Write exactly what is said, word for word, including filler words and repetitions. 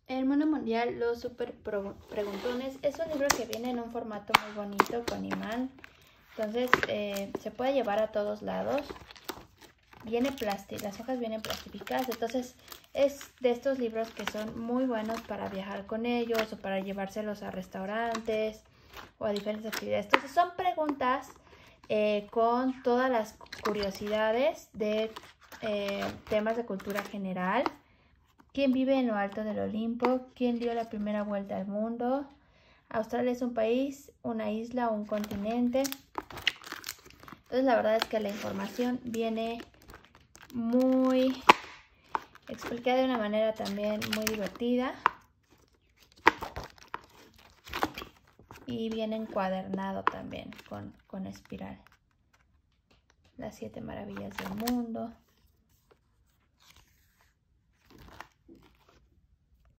El Mundo Mundial, los super preguntones, es un libro que viene en un formato muy bonito con imán. Entonces eh, se puede llevar a todos lados. Viene plástico, las hojas vienen plastificadas. Entonces es de estos libros que son muy buenos para viajar con ellos o para llevárselos a restaurantes o a diferentes actividades. Entonces son preguntas eh, con todas las curiosidades de eh, temas de cultura general. ¿Quién vive en lo alto del Olimpo? ¿Quién dio la primera vuelta al mundo? ¿Australia es un país, una isla o un continente? Entonces la verdad es que la información viene muy explicada de una manera también muy divertida. Y viene encuadernado también con, con espiral. Las siete maravillas del mundo.